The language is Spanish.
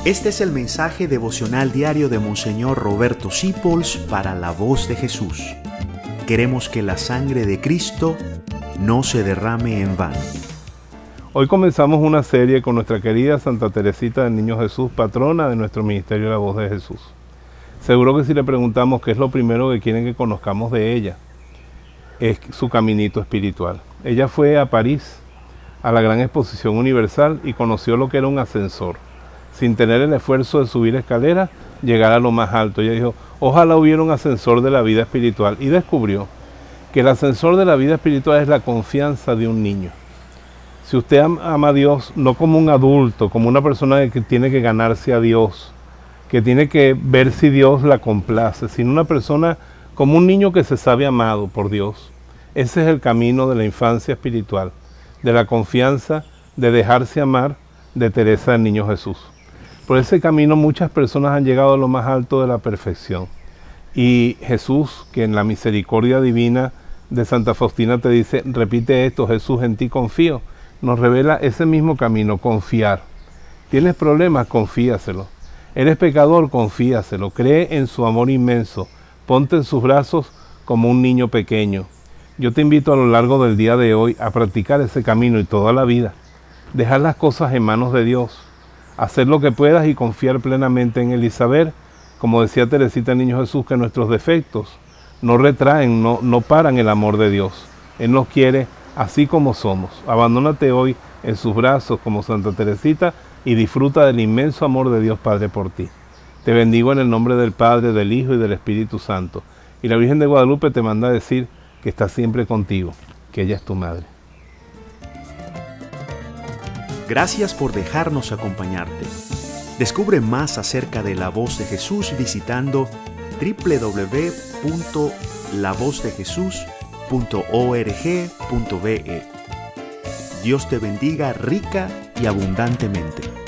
Este es el mensaje devocional diario de Monseñor Roberto Sipols para la Voz de Jesús. Queremos que la sangre de Cristo no se derrame en vano. Hoy comenzamos una serie con nuestra querida Santa Teresita del Niño Jesús, patrona de nuestro Ministerio de la Voz de Jesús. Seguro que si le preguntamos qué es lo primero que quieren que conozcamos de ella, es su caminito espiritual. Ella fue a París, a la Gran Exposición Universal, y conoció lo que era un ascensor. Sin tener el esfuerzo de subir escaleras, llegar a lo más alto. Ella dijo, ojalá hubiera un ascensor de la vida espiritual. Y descubrió que el ascensor de la vida espiritual es la confianza de un niño. Si usted ama a Dios, no como un adulto, como una persona que tiene que ganarse a Dios, que tiene que ver si Dios la complace, sino una persona como un niño que se sabe amado por Dios. Ese es el camino de la infancia espiritual, de la confianza, de dejarse amar, de Teresa del Niño Jesús. Por ese camino muchas personas han llegado a lo más alto de la perfección. Y Jesús, que en la misericordia divina de Santa Faustina te dice, repite esto, Jesús, en ti confío, nos revela ese mismo camino, confiar. ¿Tienes problemas? Confíaselo. ¿Eres pecador? Confíaselo. Cree en su amor inmenso. Ponte en sus brazos como un niño pequeño. Yo te invito a lo largo del día de hoy a practicar ese camino y toda la vida. Dejar las cosas en manos de Dios. Hacer lo que puedas y confiar plenamente en Él y saber, como decía Teresita el Niño Jesús, que nuestros defectos no retraen, no paran el amor de Dios. Él nos quiere así como somos. Abandónate hoy en sus brazos como Santa Teresita y disfruta del inmenso amor de Dios Padre por ti. Te bendigo en el nombre del Padre, del Hijo y del Espíritu Santo. Y la Virgen de Guadalupe te manda a decir que está siempre contigo, que ella es tu madre. Gracias por dejarnos acompañarte. Descubre más acerca de la Voz de Jesús visitando www.lavozdejesús.org.be. Dios te bendiga rica y abundantemente.